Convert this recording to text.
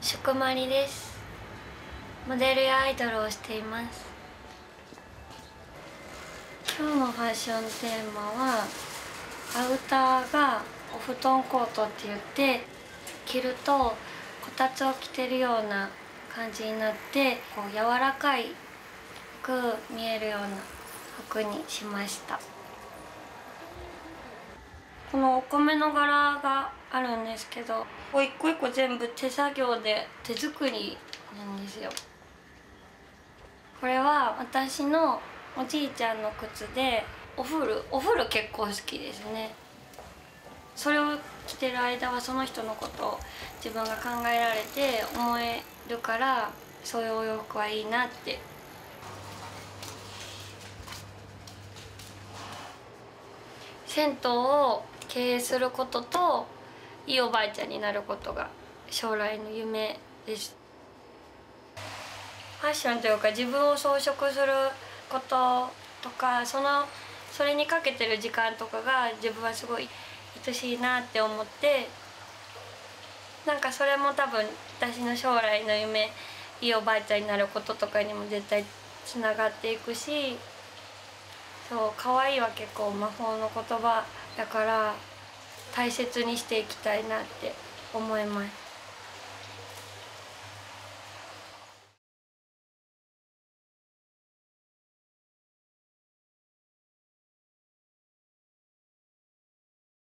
宿まりです。モデルやアイドルをしています。今日のファッションテーマはアウターがお布団コートって言って、着るとこたつを着てるような感じになって、こう柔らかいく見えるような服にしました。このお米の柄があるんですけど、一個一個全部手作業で手作りなんですよ。これは私のおじいちゃんの靴で、お古結構好きですね。それを着てる間はその人のことを自分が考えられて思えるから、そういうお洋服はいいなって。銭湯を経営することといいおばあちゃんになることが将来の夢です。ファッションというか、自分を装飾することとか、それにかけてる時間とかが自分はすごい愛しいなって思って、なんかそれも多分私の将来の夢、いいおばあちゃんになることとかにも絶対つながっていくし、そう、可愛いは結構魔法の言葉だから大切にしていきたいなって思います。